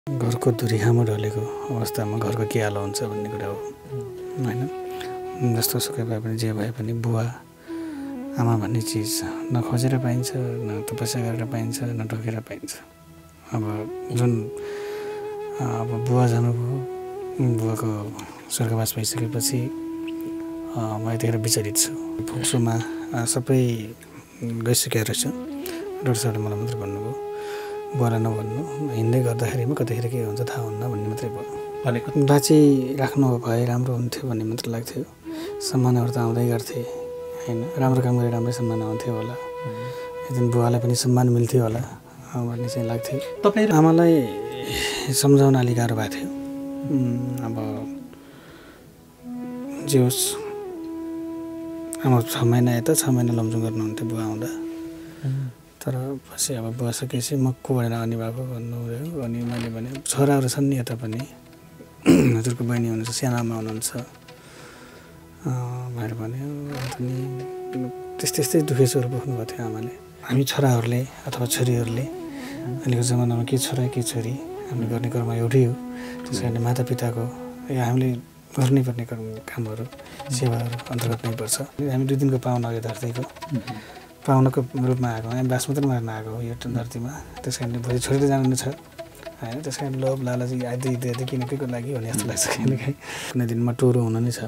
घरको धुरीखामा ढलेको अवस्थामा घरको के हाल हुन्छ भन्ने कुरा हो हैन। जस्तो सुकै भए पनि जे भए पनि बुवा आमा भन्ने चिज न खोजेर पाइन्छ, न तपस्या गरेर पाइन्छ, न ढोकेर पाइन्छ। अब जुन बुवा जानुभयो, बुवाको स्वर्गवास भइसकेपछि म यतिखेर विचलित छु। फोक्सोमा सबै गइसकेको रहेछ। डाक्टर साहबले मलाई मात्रै भन्नुभयो, बुवालाई नभन्नु, हिँड्दै गर्दाखेरिमा कतिखेर के हुन्छ थाहा हुन्न भन्ने मात्रै भयो। भनेको बाँची राख्नु भए राम्रो हुन्थ्यो भन्ने मात्र लाग्थ्यो। सम्मानहरू त आउँदै गर्थे हैन, राम्रो काम गरे राम्रै सम्मान आउँथ्यो होला, एकदिन बुवालाई पनि सम्मान मिल्थ्यो होला भन्ने चाहिँ लाग्थ्यो। तपाईँ आमालाई सम्झाउन अलिक गाह्रो भएको थियो। अब जे होस्, आमा 6 महिना यता 6 महिना लमजुङ गर्नुहुन्थ्यो बुवा आउँदा। तर पछि अब बुवा सकेपछि म को भनेर अनि बाबु भन्नुभयो। अनि मैले भने छोराहरू छन् नि यता पनि, हजुरको बहिनी हुनुहुन्छ, सानामा हुनुहुन्छ भनेर भन्यो। अनि त्यस्तै दुःखी स्वर बोक्नुभएको थियो आमाले। हामी छोराहरूले अथवा छोरीहरूले अहिलेको जमानामा के छोरा के छोरी हामीले गर्ने कर्म एउटै हो। त्यस कारणले मातापिताको हामीले गर्नैपर्ने कामहरू सेवाहरू अन्तर्गत नै पर्छ। हामी 2 दिनको पाहुना हो यो धरतीको, पाहुनाको रूपमा आएको, हामी बास मात्रै मार्न आएको हो यो धरतीमा। त्यस कारणले भोलि छोडेर जानु नै छ होइन। त्यस कारण लोभ लालच आदि इत्यादि किन केको लागि भन्ने जस्तो लाग्छ। कहिलेकाहीँ कुनै दिन म टोरो हुनु नै छ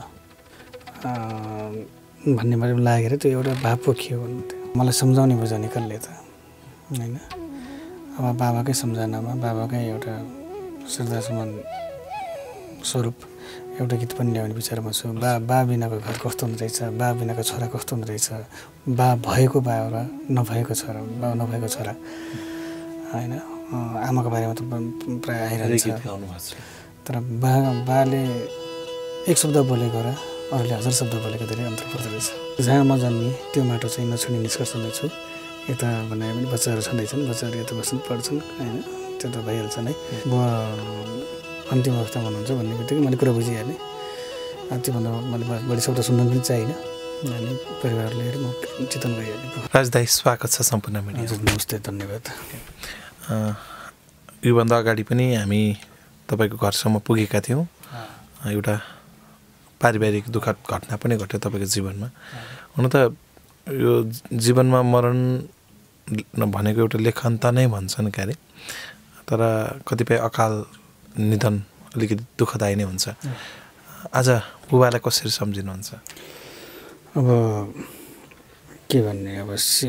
भन्ने बारेमा लागेर त्यो एउटा भाव पोखियो भन्नुहुन्थ्यो। मलाई सम्झाउने बुझाउने कसले त होइन। अब बाबाकै सम्झनामा बाबाकै एउटा श्रद्धासुमन स्वरूप एउटा गीत पनि ल्याउने विचारमा छु। बा बिनाको घर कस्तो हुँदो रहेछ, बा बिनाको छोरा कस्तो हुँदो रहेछ, बा भएको बाबा नभएको छोरा, बा नभएको छोरा होइन। आमाको बारेमा त प्राय आइरहन्छ। तर बाले एक शब्द बोलेको र अरूले 1000 शब्द बोलेको धेरै अन्तर पर्दो रहेछ। जहाँ म जन्मेँ त्यो माटो चाहिँ नछुने निष्कर्षमै छु। यता बनाए पनि बच्चाहरू छँदैछन्, बच्चाहरू यता बस्छन् पढ्छन् होइन, त्यो त भइहाल्छ नै। बुवा अन्तिम अवस्थामा हुनुहुन्छ भन्ने बित्तिकै मैले कुरा बुझिहालेँ। त्योभन्दा मैले बढी शब्द सुन्न पनि चाहिनँ। अनि परिवारले हेरेर म चितवन भइहालेँ। राजदाई स्वागत छ सम्पूर्ण मिडिया। हजुर नमस्ते, धन्यवाद। योभन्दा अगाडि पनि हामी तपाईँको घरसम्म पुगेका थियौँ। एउटा पारिवारिक दुःखद घटना पनि घट्यो तपाईँको जीवनमा। हुन त यो जीवनमा मरण भनेको एउटा लेखन्त नै भन्छन् क्यारे, तर कतिपय अकाल निधन अलिकति दुःखदायी नै हुन्छ। आज बुबालाई कसरी सम्झिनुहुन्छ? अब के भन्ने, अब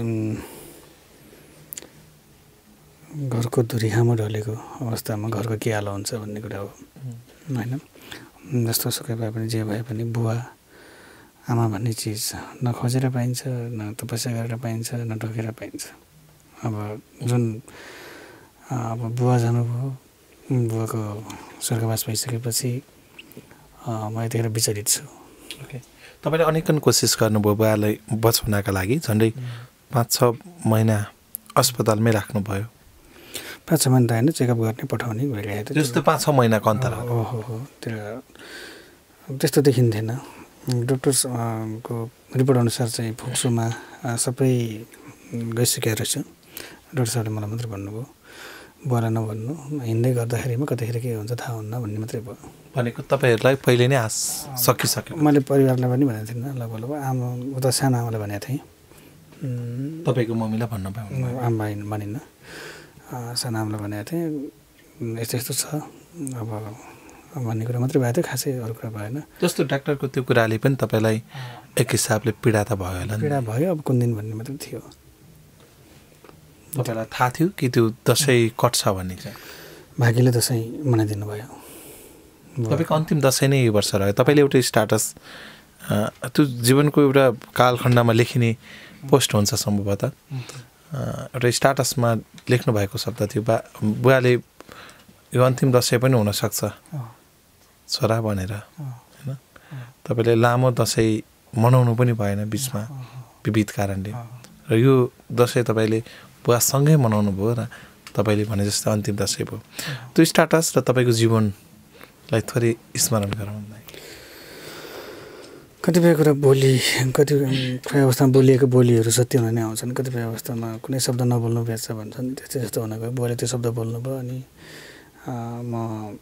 घरको धुरीखामा ढलेको अवस्थामा घरको के हाल हुन्छ भन्ने कुरा हो होइन। जस्तो सुकै भए पनि जे भए पनि बुवा आमा भन्ने चिज न खोजेर पाइन्छ, न तपस्या गरेर पाइन्छ, न ढोकेर पाइन्छ। अब जुन बुवा जानुभयो, बुवाको स्वर्गवास भइसकेपछि म यतिखेर विचलित छु। ओके, तपाईँले अनेकन कोसिस गर्नुभयो बुवालाई बचाउनका लागि। झन्डै 5-6 महिना अस्पतालमै राख्नुभयो। 5-6 महिना त होइन, चेकअप गर्ने पठाउने भइरहेको थियो। जस्तो 5-6 महिनाको अन्तर हो त्यस्तो देखिन्थेन। डक्टर्सको रिपोर्ट अनुसार चाहिँ फोक्सोमा सबै गइसकेको रहेछ। डाक्टर साहबले मलाई मात्रै भन्नुभयो, बुवालाई नभन्नु, हिँड्दै गर्दाखेरिमा कतिखेर के हुन्छ थाहा हुन्न भन्ने मात्रै भयो। भनेको तपाईँहरूलाई पहिले नै सकिसक्यो? मैले परिवारलाई पनि भनेको थिइनँ, लगभग आमा उता सानो आमालाई भनेको थिएँ। तपाईँको मम्मीलाई भन्नुभयो? आमा भनिनँ, सानो आमालाई भनेको थिएँ यस्तो यस्तो छ अब भन्ने कुरा मात्रै भएको थियो, खासै अरू कुरा भएन। जस्तो डाक्टरको त्यो कुराले पनि तपाईँलाई एक हिसाबले पीडा त भयो होला? पीडा भयो, अब कुन दिन भन्ने मात्रै थियो। तपाईँलाई थाहा थियो कि त्यो दसैँ कट्छ भन्ने चाहिँ? भाग्यले दसैँ मनाइदिनु भयो। तपाईँको अन्तिम दसैँ नै यो वर्ष रह्यो। तपाईँले एउटा स्टाटस त्यो जीवनको एउटा कालखण्डमा लेखिने पोस्ट हुन्छ सम्भवतः, एउटा स्टाटसमा लेख्नु भएको शब्द थियो, बुवाले यो अन्तिम दसैँ पनि हुनसक्छ छोरा भनेर होइन। तपाईँले लामो दसैँ मनाउनु पनि भएन बिचमा विविध कारणले, र यो दसैँ तपाईँले बुवासँगै मनाउनु भयो र तपाईँले भने जस्तो अन्तिम दसैँ भयो। त्यो स्टाटस र तपाईँको जीवनलाई थोरै स्मरण गराउँदै कतिपय कुरा कतिपय अवस्थामा बोलिएको बोलीहरू सत्य हुन नै आउँछन्, कतिपय अवस्थामा कुनै शब्द नबोल्नु बेच्छ भन्छन्। त्यस्तै जस्तो हुन गयो। बुवाले त्यो शब्द बोल्नुभयो अनि म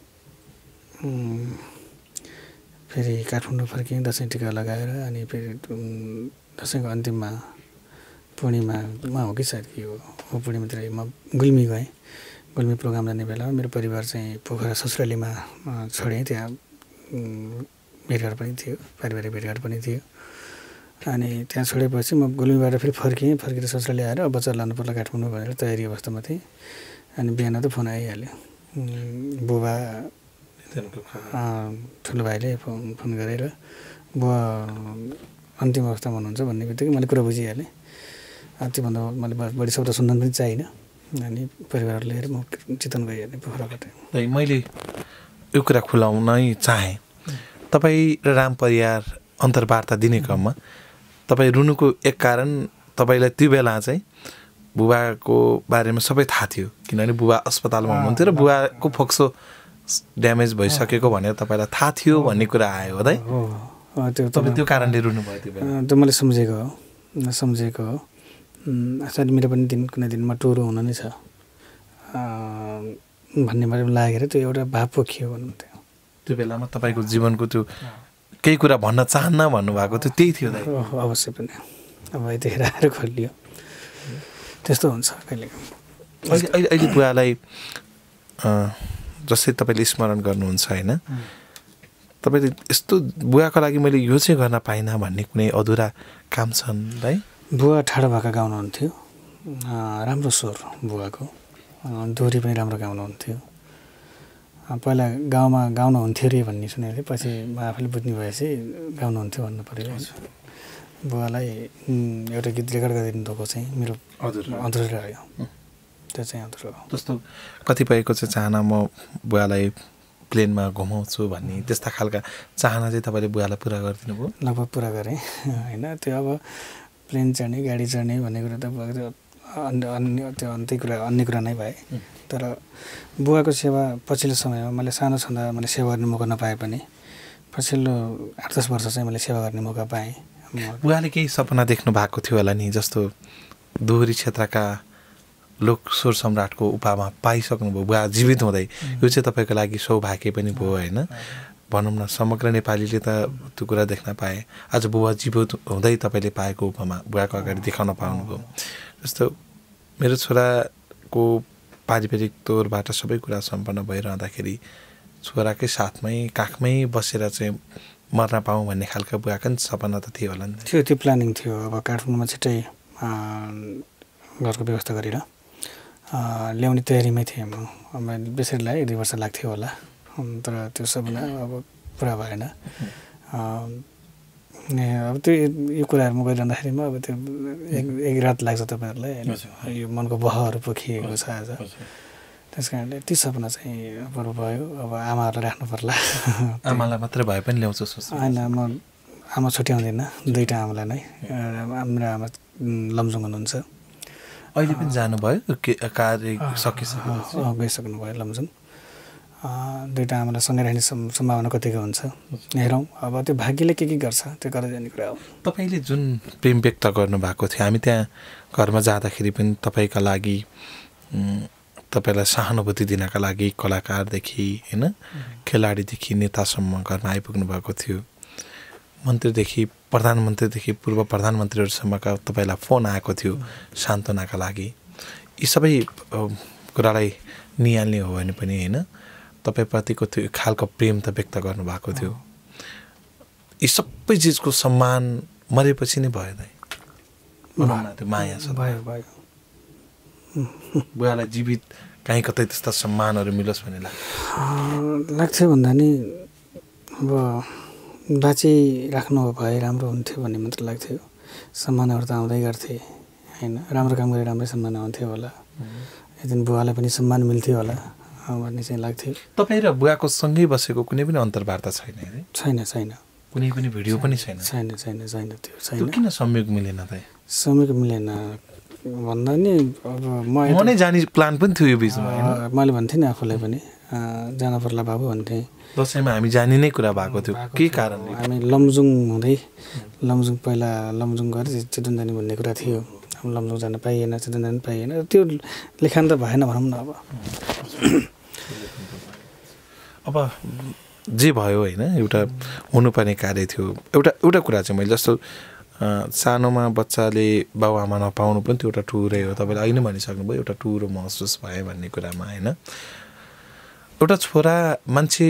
फेरि काठमाडौँ फर्केँ दसैँ टिका लगाएर अनि फेरि दसैँको अन्तिममा पूर्णिमामा हो कि सायद के हो पूर्णिमातिर म गुल्मी गएँ। गुल्मी प्रोग्राम जाने बेलामा मेरो परिवार चाहिँ पोखरा ससुरालीमा छोडेँ। त्यहाँ भेटघाट पनि थियो, पारिवारिक भेटघाट पनि थियो। अनि त्यहाँ छोडेपछि म गुल्मीबाट फेरि फर्केर ससुराली आएर बच्चा लानु पर्ला काठमाडौँ भनेर तयारी अवस्थामा थिएँ। अनि बिहान त फोन आइहाल्यो, बुबा ठुलो भाइले फोन गरेर बुबा अन्तिम अवस्थामा हुनुहुन्छ भन्ने बित्तिकै मैले कुरा बुझिहालेँ। त्योभन्दा मैले बढी शब्द सुन्न पनि चाहिनँ। अनि परिवार लिएर म चितवन गइहालेँ पोखराबाट। मैले यो कुरा खुलाउनै चाहेँ। तपाईँ र राम परियार अन्तर्वार्ता दिने क्रममा तपाईँ रुनुको एक कारण तपाईँलाई त्यो बेला चाहिँ बुबाको बारेमा सबै थाहा थियो, किनभने बुबा अस्पतालमा हुनुहुन्थ्यो र बुबाको फोक्सो ड्यामेज भइसकेको भनेर तपाईँलाई थाहा थियो भन्ने कुरा आयो है। तपाईँ त्यो कारणले रुनुभयो त्यो बेला? त्यो मैले सम्झेको हो। सायद मेरो पनि कुनै दिनमा टुरो हुन नै छ भन्ने मलाई लागेर त्यो एउटा भाव पोखियो भन्नुहुन्थ्यो। त्यो बेलामा तपाईँको जीवनको त्यो केही कुरा भन्न चाहन्न भन्नुभएको थियो, त्यही थियो दाइ? अवश्य पनि। अब यतिखेर आएर खोलियो, त्यस्तो हुन्छ कहिले। अहिले बुवालाई जस्तै तपाईँले स्मरण गर्नुहुन्छ होइन, तपाईँले यस्तो बुवाको लागि मैले यो चाहिँ गर्न पाइनँ भन्ने कुनै अधुरा काम छन् है? बुवा ठाडो भाका गाउनुहुन्थ्यो, राम्रो स्वर बुवाको, दोहोरी पनि राम्रो गाउनुहुन्थ्यो। पहिला गाउँमा गाउनुहुन्थ्यो अरे भन्ने सुनेको थिएँ, पछि आफूले बुझ्ने भएपछि गाउनुहुन्थ्यो भन्नु पऱ्यो। बुवालाई एउटा गीत रेकर्ड गरिदिनु भएको चाहिँ मेरो अधुरो रह्यो, त्यो चाहिँ अधुरो हो। जस्तो कतिपयको चाहिँ चाहना म बुवालाई प्लेनमा घुमाउँछु भन्ने त्यस्ता खालका चाहना चाहिँ तपाईँले बुवालाई पुरा गरिदिनु भयो? लगभग पुरा गरेँ होइन। त्यो अब प्लेन चढ्ने गाडी चढ्ने भन्ने कुरा त अन्य कुरा नै भए। तर बुवाको सेवा पछिल्लो समयमा मैले सानो छँदा मैले सेवा गर्ने मौका नपाए पनि पछिल्लो 8-10 वर्ष चाहिँ मैले सेवा गर्ने मौका पाएँ। बुवाले केही सपना देख्नु भएको थियो होला नि, जस्तो दोहोरी क्षेत्रका लोक स्वर सम्राटको उपामा पाइसक्नुभयो बुवा जीवित हुँदै। यो चाहिँ तपाईँको लागि सौभाग्य पनि भयो होइन। भनौँ न समग्र नेपालीले त त्यो कुरा देख्न पाए। आज बुवा जीवित हुँदै तपाईँले पाएको उपमा बुवाको अगाडि देखाउन पाउनुभयो। जस्तो मेरो छोराको पारिवारिक तौरबाट सबै कुरा सम्पन्न भइरहँदाखेरि छोराकै साथमै काखमै बसेर चाहिँ मर्न पाऊँ भन्ने खालको बुवाको नि सपना त थियो होला नि? त्यो प्लानिङ थियो। अब काठमाडौँमा छिट्टै घरको व्यवस्था गरेर ल्याउने तयारीमै थिएँ म। बेसरी लाग्यो 1-2 वर्ष लाग्थ्यो होला, तर त्यो सपना अब पुरा भएन। अब त्यो यो कुराहरू म गरिरहँदाखेरिमा अब त्यो एक रात लाग्छ तपाईँहरूलाई होइन, यो मनको बहहरू पोखिएको छ आज। त्यस कारणले ती सपना चाहिँ बरु भयो। अब आमाहरूलाई राख्नु पर्ला। आमालाई मात्रै भए पनि ल्याउँछु सोच्छु होइन, म आमा छुट्याउँदिनँ, 2टा आमालाई नै। मेरो आमा लमजुङ हुनुहुन्छ, अहिले पनि जानुभयो कार्य सकिसक्यो? गइसक्नु भयो लमजुङ। 2टा आमालाई सँगै राख्ने सम्भावना कतिको हुन्छ हेरौँ। अब त्यो भाग्यले के गर्छ त्यो गरेर जाने कुरा हो। तपाईँले जुन प्रेम व्यक्त गर्नुभएको थियो, हामी त्यहाँ घरमा जाँदाखेरि पनि तपाईँका लागि तपाईँलाई सहानुभूति दिनका लागि कलाकारदेखि होइन खेलाडीदेखि नेतासम्म घरमा आइपुग्नु भएको थियो। मन्त्रीदेखि प्रधानमन्त्रीदेखि पूर्व प्रधानमन्त्रीहरूसम्मका तपाईँलाई फोन आएको थियो सान्त्वनाका लागि। यी सबै कुरालाई निहाल्ने हो भने पनि होइन तपाईँप्रतिको त्यो खालको प्रेम त व्यक्त गर्नुभएको थियो। यी सबै चिजको सम्मान मरेपछि नै भयो दाइ? त्यो माया छ भयो। बुवालाई जीवित कहीँ कतै त्यस्ता सम्मानहरू मिलोस् भन्ने लाग्थ्यो भन्दा नि अब बाँचिराख्नु भए राम्रो हुन्थ्यो भन्ने मात्र लाग्थ्यो। सम्मानहरू त आउँदै गर्थे होइन, राम्रो काम गरेर राम्रै सम्मान आउँथ्यो होला, एकदिन बुवालाई पनि सम्मान मिल्थ्यो होला भन्ने चाहिँ लाग्थ्यो। तपाईँ र बुवाको सँगै बसेको कुनै पनि अन्तर्वार्ता छैन है? छैन। कुनै पनि भिडियो पनि छैन? त्यो छैन। किन संयोग मिलेन त? संयोग मिलेन भन्दा नि अब म नै जाने प्लान पनि थियो यो बिचमा। मैले भन्थेँ नि आफूलाई पनि जान पर्ला बाबु भन्थेँ। दसैँमा हामी जाने नै कुरा भएको थियो, के कारणले? हामी लमजुङ हुँदै पहिला लमजुङ गएर चितवन जाने भन्ने कुरा थियो। अब लमजुङ जान पाइएन, चितवन जान पाइएन, त्यो लेखान त भएन भनौँ न। अब अब जे भयो होइन एउटा हुनुपर्ने कार्य थियो एउटा कुरा चाहिँ मैले जस्तो सानोमा बच्चाले बाबुआमा नपाउनु पनि त्यो एउटा टुरै हो तपाईँले अहिले भनिसक्नुभयो एउटा टुरो महसुस भयो भन्ने कुरामा होइन एउटा छोरा मान्छे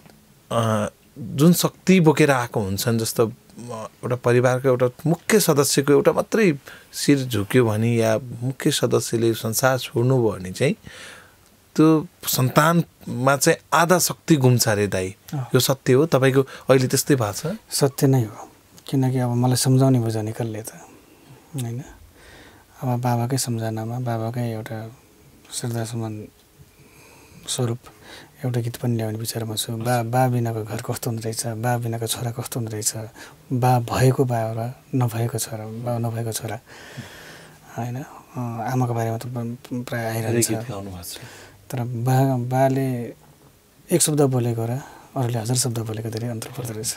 जुन शक्ति बोकेर आएको हुन्छन् जस्तो एउटा परिवारको एउटा मुख्य सदस्यको एउटा मात्रै शिर झुक्यो भने या मुख्य सदस्यले संसार छोड्नुभयो भने चाहिँ त्यो सन्तानमा चाहिँ आधा शक्ति गुम्छ अरे दाइ यो सत्य हो तपाईँको अहिले त्यस्तै भएको छ सत्य नै हो किनकि अब मलाई सम्झाउने बुझाउने कसले त होइन अब बाबाकै सम्झनामा बाबाकै एउटा श्रद्धासुमन स्वरूप एउटा गीत पनि ल्याउने विचारमा छु बा बिनाको घर कस्तो हुँदो रहेछ बा बिनाको छोरा कस्तो हुँदो रहेछ बा भएको बा र नभएको छोरा बा नभएको छोरा होइन आमाको बारेमा त प्रायः आइरहन्छ तर बाले एक शब्द बोलेको र अरूले हजार शब्द बोलेको धेरै अन्तर पर्दो रहेछ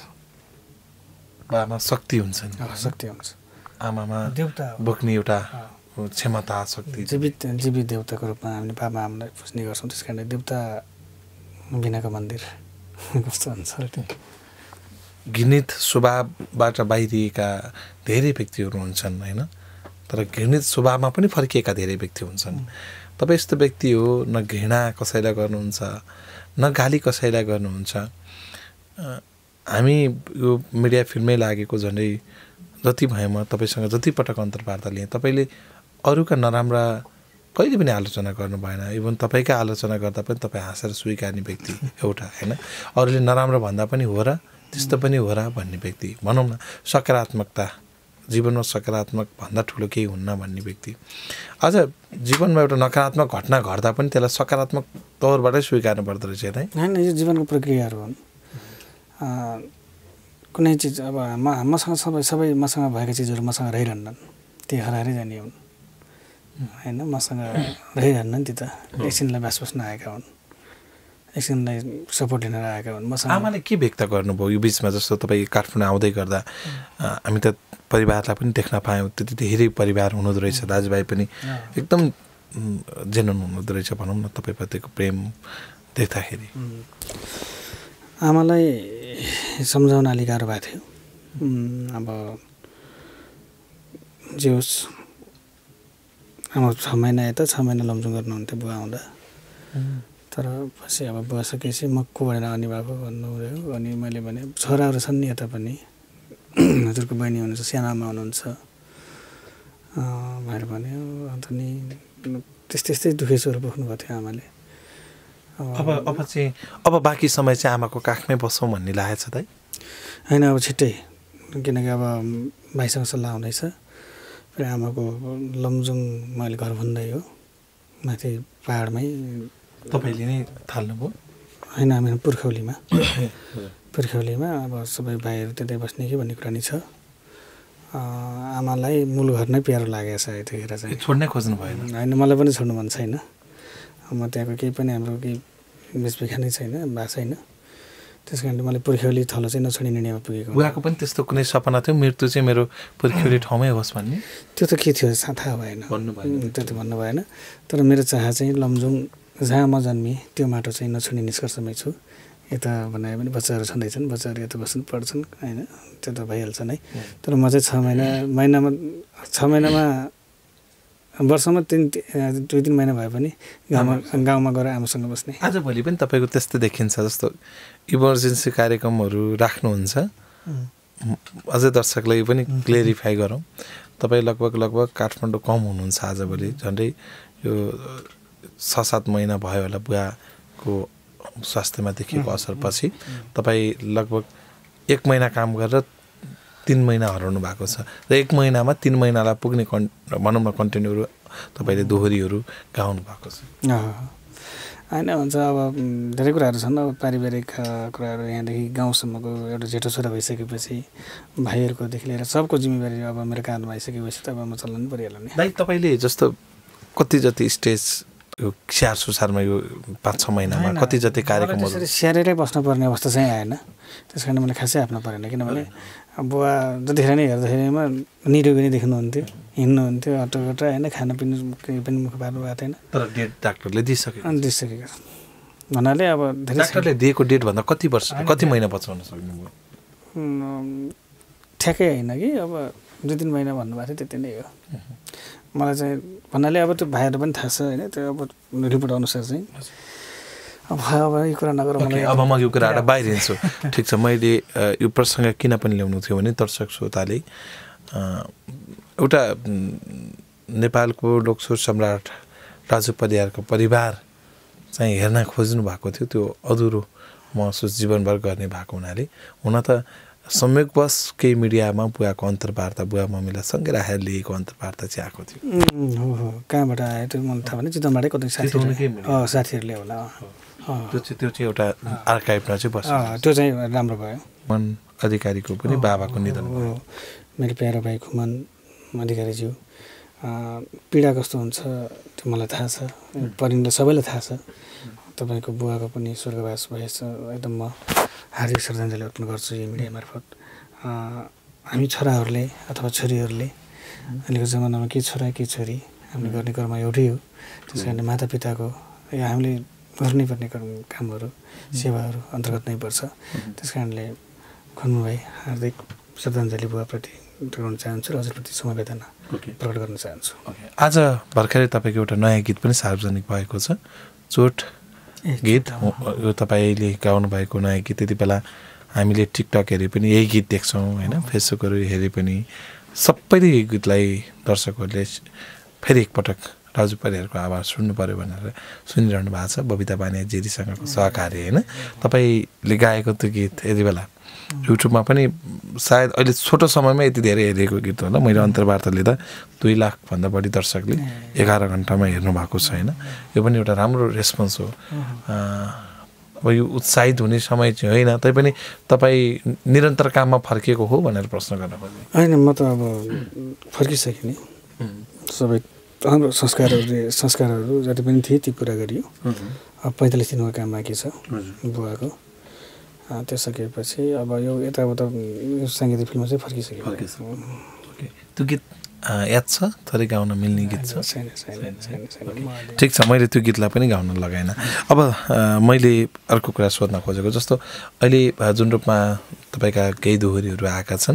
बाबामा शक्ति हुन्छ नि शक्ति हुन्छ आमामा देउता बोक्ने एउटा क्षमता शक्ति जीवित देउताको रूपमा हामीले बाबा आमालाई पुज्ने गर्छौँ त्यस कारणले देउता बिनाको मन्दिर कस्तो हुन्छ घृणित स्वभावबाट बाहिरिएका धेरै व्यक्तिहरू हुन्छन् होइन तर घृणित स्वभावमा पनि फर्किएका धेरै व्यक्ति हुन्छन् तपाईँ यस्तो व्यक्ति हो न घृणा कसैलाई गर्नुहुन्छ न गाली कसैलाई गर्नुहुन्छ हामी यो मिडिया फिल्ममै लागेको झन्डै जति भएमा तपाईँसँग जति पटक अन्तर्वार्ता लिएँ तपाईँले अरूका नराम्रा कहिले पनि आलोचना गर्नु भएन इभन तपाईँकै आलोचना गर्दा पनि तपाईँ हाँसेर स्वीकार्ने व्यक्ति एउटा होइन अरूले नराम्रो भन्दा पनि हो र त्यस्तो पनि हो र भन्ने व्यक्ति भनौँ न सकारात्मकता जीवनमा सकारात्मक भन्दा ठुलो केही हुन्न भन्ने व्यक्ति अझ जीवनमा एउटा नकारात्मक घटना घट्दा पनि त्यसलाई सकारात्मक तौरबाटै स्वीकार्नु पर्दो रहेछ होइन यो जीवनको प्रक्रियाहरू हुन् कुनै चिज अब मसँग सबै मसँग भएका चिजहरू मसँग रहिरहन्छन् ती हराएरै जाने हुन् होइन मसँग रहिरहन्न नि ती त एकछिनलाई बास बस्न आएका हुन् एकछिनलाई सपोर्ट लिन आएका हुन् मसँग आमाले के व्यक्त गर्नुभयो यो बिचमा जस्तो तपाईँ काठमाडौँ आउँदै गर्दा हामी त परिवारलाई पनि देख्न पायौँ त्यति धेरै परिवार हुनुहुँदो रहेछ दाजुभाइ पनि एकदम जेन्युन हुनुहुँदो रहेछ भनौँ न तपाईँप्रतिको प्रेम देख्दाखेरि आमालाई सम्झाउन अलिक गाह्रो भएको थियो अब जे होस् आमा 6 महिना यता 6 महिना लमजुङ गर्नुहुन्थ्यो बुवा आउँदा तर पछि अब बुवा सकेपछि म को भनेर अनि बाबु भन्नुभयो अनि मैले भने छोराहरू छन् नि यता पनि हजुरको बहिनी हुनुहुन्छ सानामा हुनुहुन्छ भनेर भन्यो अन्त नि त्यस्तै दुःखी स्वर बोक्नुभएको थियो आमाले अब चाहिँ अब बाँकी समय चाहिँ आमाको काखमै बसौँ भन्ने लागेको छ त होइन अब छिट्टै किनकि अब भाइसँग सल्लाह हुँदैछ फेरि आमाको लमजुङमा अहिले घर भन्दै हो माथि पाहाडमै तपाईँले नै थाल्नुभयो होइन हामी पुर्खौलीमा अब सबै भाइहरू त्यतै बस्ने कि भन्ने कुरा नि छ आमालाई मूल घर नै प्यारो लागेको छ यतिखेर चाहिँ छोड्नै खोज्नु भएन होइन मलाई पनि छोड्नु मन छैन म त्यहाँको केही पनि हाम्रो केही बेचबिखन नै छैन भएको छैन त्यस कारणले मलाई पुर्ख्यौली थलो चाहिँ नछोड्ने निर्णयमा पुगेको बुवाको पनि त्यस्तो कुनै सपना थियो मृत्यु चाहिँ मेरो पुर्ख्यौली ठाउँमै होस् भन्ने त्यो त के थियो थाहा भएन त्यो त भन्नु भएन तर मेरो चाह चाहिँ लमजुङ जहाँ म जन्मेँ त्यो माटो चाहिँ नछोड्ने निष्कर्षमै छु यता बनायो भने बच्चाहरू छँदैछन् बच्चाहरू यता बस्नु पढ्छन् होइन त्यो त भइहाल्छ नै तर म चाहिँ 6 महिनामा वर्षमा 2-3 महिना भए पनि गाउँमा गएर आमासँग बस्ने आजभोलि पनि तपाईँको त्यस्तै देखिन्छ जस्तो इमर्जेन्सी कार्यक्रमहरू राख्नुहुन्छ अझै दर्शकलाई पनि क्लियरिफाई गरौँ तपाईँ लगभग काठमाडौँ कम हुनुहुन्छ आजभोलि झन्डै यो 6-7 महिना भयो होला बुवाको स्वास्थ्यमा देखिएको असरपछि तपाईँ लगभग 1 महिना काम गरेर 3 महिना हराउनु भएको छ र 1 महिनामा 3 महिनालाई पुग्ने भनौँ न कन्टेन्टहरू तपाईँले दोहोरीहरू गाउनु भएको छ होइन हुन्छ अब धेरै कुराहरू छन् अब पारिवारिक कुराहरू यहाँदेखि गाउँसम्मको एउटा जेठो छोरा भइसकेपछि भाइहरूकोदेखि लिएर सबको जिम्मेवारी अब मेरो काँधमा आइसकेपछि त अब म चल्नु पनि परिहाल्यो नि दाइ तपाईँले जस्तो कति जति स्टेज यो स्याहार सुसारमा यो 5-6 महिनामा कति जति कार्यक्रमहरू स्याहारेरै बस्नुपर्ने अवस्था चाहिँ आएन त्यस कारण मलाई खासै आफ्नो परेन किनभने बुवा जतिखेर नै हेर्दाखेरिमा निरोगी नै देख्नुहुन्थ्यो हिँड्नुहुन्थ्यो अटोघटा होइन खानापिना केही पनि मुख पार्नु भएको थिएन तर डेट डाक्टरले दिइसकेको दिइसकेको भन्नाले अब धेरै डाक्टरले दिएको डेटभन्दा कति वर्ष कति महिना बचाउन सक्नुभयो? ठ्याक्कै होइन कि अब 2-3 महिना भन्नुभएको थियो, त्यति नै हो। मलाई चाहिँ भन्नाले अब त्यो भाइहरू पनि थाहा छ होइन, त्यो अब रिपोर्ट अनुसार चाहिँ अब यो कुरा नगर मलाई। अब म यो कुराबाट बाहिरिन्छु। ठिक छ, मैले यो प्रसङ्ग किन पनि ल्याउनु थियो भने दर्शक श्रोताले एउटा नेपालको लोकसुर सम्राट राजु परियारको परिवार चाहिँ हेर्न खोज्नु भएको थियो, त्यो अधुरो महसुस जीवनभर गर्ने भएको हुनाले हुन त संयोगवश केही मिडियामा बुवाको अन्तर्वार्ता बुवा मम्मीलाई सँगै राखेर लिएको अन्तर्वार्ता चाहिँ आएको थियो। हो, कहाँबाट आयो त्यो मलाई थाहा भने चितवनबाटै कतै साथीहरूले होला। त्यो चाहिँ एउटा आर्काइभमा चाहिँ बस्यो। त्यो चाहिँ राम्रो भयो। मन अधिकारीको पनि बाबाको निधन भयो। मेरो प्यारो भाइ खुमन अधिकारीज्यू पीडा कस्तो हुन्छ त्यो मलाई थाहा छ, परिवारलाई सबैलाई थाहा छ। तपाईँको बुवाको पनि स्वर्गवास भएछ, एकदम म हार्दिक श्रद्धाञ्जली अर्पण गर्छु यो मिडिया मार्फत। हामी छोराहरूले अथवा छोरीहरूले अहिलेको जमानामा के छोरा के छोरी हामीले गर्ने कर्म एउटै हो। त्यस कारणले मातापिताको हामीले गर्नै पर्ने कामहरू सेवाहरू अन्तर्गत नै पर्छ। त्यस कारणले खन्नु भाइ हार्दिक श्रद्धाञ्जली बुवाप्रति गर्न चाहन्छु र हजुरप्रति समवेदना प्रकट गर्न चाहन्छु। आज भर्खरै तपाईँको एउटा नयाँ गीत पनि सार्वजनिक भएको छ, चोट गीत। यो तपाईँले गाउनु भएको नयाँ गीत त्यति बेला हामीले टिकटक हेरे पनि यही गीत देख्छौँ होइन, फेसबुकहरू हेरे पनि सबैले यही गीतलाई दर्शकहरूले फेरि एकपटक राजु परियारको आवाज सुन्नु पऱ्यो भनेर सुनिरहनु भएको छ। बबिता बानियाजीसँगको सहकारी होइन, तपाईँले गाएको त्यो गीत यति बेला युट्युबमा पनि सायद अहिले छोटो समयमा यति धेरै हेरेको गीत होला। मैले अन्तर्वार्ता लिँदा 2 लाखभन्दा बढी दर्शकले 11 घन्टामा हेर्नु भएको छ होइन। यो पनि एउटा राम्रो रेस्पोन्स हो। अब यो उत्साहित हुने समय चाहिँ होइन, तैपनि तपाईँ निरन्तर काममा फर्किएको हो भनेर प्रश्न गर्न खोजेँ। होइन, म त अब फर्किसकेँ नि। सबै हाम्रो संस्कारहरू जति पनि थिए ती पुरा गरियो। अब 45 दिनको काम बाँकी छ बुवाको। त्यो सकेपछि अब यो यताउता साङ्गीतिक फिल्ममा चाहिँ फर्किसक्यो। त्यो गीत याद छ? थोरै गाउन मिल्ने गीत छ? ठिक छ, मैले त्यो गीतलाई पनि गाउन लगाएन। अब मैले अर्को कुरा सोध्न खोजेको, जस्तो अहिले जुन रूपमा तपाईँका केही दोहोरीहरू आएका छन्,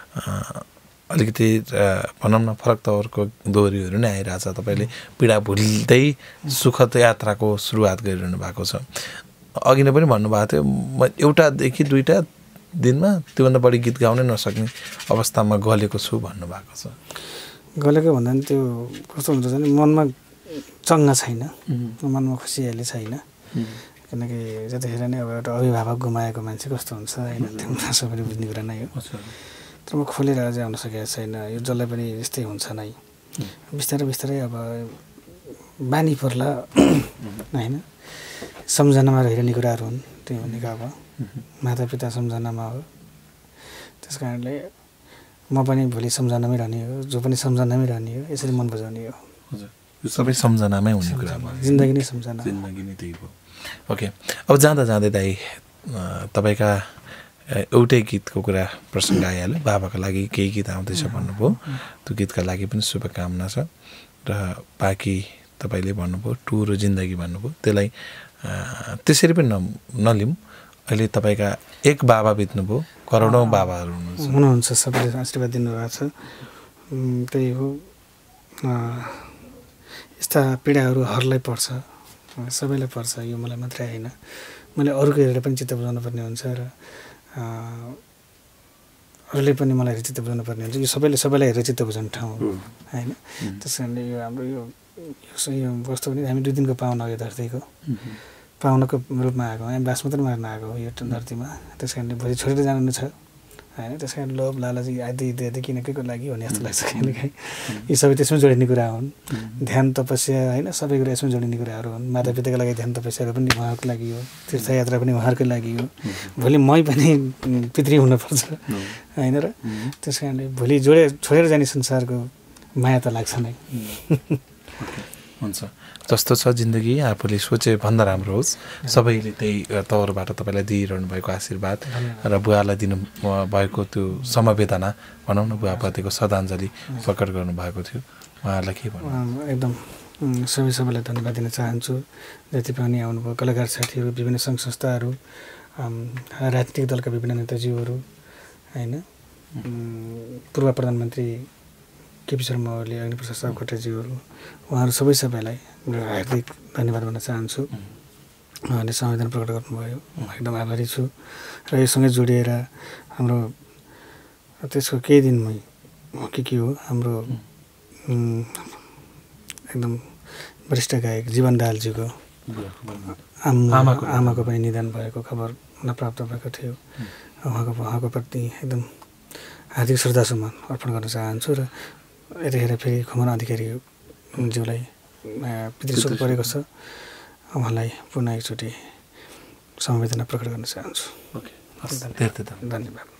अलिकति भनौँ न फरक तवरको दोहोरीहरू नै आइरहेछ। तपाईँले पीडा भुल्दै सुखद यात्राको सुरुवात गरिरहनु भएको छ। अघि नै पनि भन्नुभएको थियो म एउटादेखि 2टा दिनमा त्योभन्दा बढी गीत गाउनै नसक्ने अवस्थामा गलेको छु भन्नुभएको छ। गलेको भन्दा पनि त्यो कस्तो हुन्छ भने मनमा चङ्गा छैन, मनमा खुसियाली छैन। किनकि जतिखेर नै अब एउटा अभिभावक गुमाएको मान्छे कस्तो हुन्छ होइन, त्यो सबैले बुझ्ने कुरा नै हो। तर म खोलेर अझै आउन सकेको छैन। यो जसलाई पनि यस्तै हुन्छ नै, बिस्तारै बिस्तारै अब बानी पर्ला होइन। सम्झनामा रहिरहने कुराहरू हुन् त्यो भनेको अब मातापिता सम्झनामा हो। त्यस कारणले म पनि भोलि सम्झनामै रहने हो, जो पनि सम्झनामै रहने हो, यसरी मन बुझाउने हो। यो सबै सम्झनामै हुने कुरा भयो, जिन्दगी नै सम्झना, जिन्दगी नै त्यही भयो। ओके, अब जाँदा जाँदै दाइ तपाईँका एउटै गीतको कुरा प्रसङ्ग आइहाल्यो। बाबाको लागि केही गीत आउँदैछ भन्नुभयो, त्यो गीतका लागि पनि शुभकामना छ। र बाँकी तपाईँले भन्नुभयो टु र जिन्दगी भन्नुभयो, त्यसलाई त्यसरी पनि नलिउँ। अहिले तपाईँका एक बाबा बित्नुभयो, करोडौँ बाबाहरू हुनुहुन्छ, सबैले आशीर्वाद दिनुभएको छ। त्यही हो, यस्ता पीडाहरू हरलाई पर्छ, सबैलाई पर्छ, यो मलाई मात्रै होइन। मैले अरूको हेरेर पनि चित्त बुझाउनु पर्ने हुन्छ र अरूले पनि मलाई हेरेर चित्त बुझाउनु पर्ने हुन्छ। यो सबैलाई हेरेर चित्त बुझाउने ठाउँ हो होइन। त्यस कारणले यो हाम्रो यो वस्तु पनि हामी 2 दिनको पाहुना हो यो धरतीको, पाहुनाको रूपमा आएको, हामी बास मात्रै मार्न आएको हो यो धरतीमा। त्यस कारणले भोलि छोडेर जानु नै छ होइन। त्यस कारण लोभ लालच आदि इत्यादि किन केको लागि भन्ने जस्तो लाग्छ। कहिलेकाहीँ यी सबै त्यसमै जोडिने कुरा हुन्। ध्यान तपस्या होइन, सबै कुरा यसमै जोडिने कुराहरू हुन्। मातापिताको लागि ध्यान तपस्याहरू पनि उहाँहरूको लागि हो, तीर्थयात्रा पनि उहाँहरूकै लागि हो। भोलि मै पनि पितृ हुनुपर्छ होइन र। त्यस कारणले भोलि छोडेर जाने संसारको माया त लाग्छ नै। हुन्छ, जस्तो छ जिन्दगी आफूले सोचे भन्दा राम्रो होस्। सबैले त्यही तवरबाट तपाईँलाई दिइरहनु भएको आशीर्वाद र बुवालाई दिनु भएको त्यो समवेदना भनौँ न, बुवाप्रतिको श्रद्धाञ्जली प्रकट गर्नुभएको थियो। उहाँहरूलाई के भन्नु? एकदम सबैलाई धन्यवाद दिन चाहन्छु। जति पनि आउनुभयो कलाकार साथीहरू, विभिन्न सङ्घ संस्थाहरू, राजनीतिक दलका विभिन्न नेताजीहरू, होइन, पूर्व प्रधानमन्त्री केपी शर्मा ओली, अग्निप्रसाद सापकोटाजीहरू, उहाँहरू सबैलाई हार्दिक धन्यवाद भन्न चाहन्छु। उहाँले संवेदना प्रकट गर्नुभयो, म एकदम आभारी छु। र योसँगै जोडिएर हाम्रो त्यसको केही दिनमै के हो हाम्रो एकदम वरिष्ठ गायक जीवन दाहालजीको आमाको पनि निधन भएको खबर प्राप्त भएको थियो। उहाँको प्रति एकदम हार्दिक श्रद्धासुमन अर्पण गर्न चाहन्छु। र यतिखेर फेरि खुमन अधिकारीज्यूलाई पितृशोक परेको छ, उहाँलाई पुनः एकचोटि संवेदना प्रकट गर्न चाहन्छु। धेरै धन्यवाद।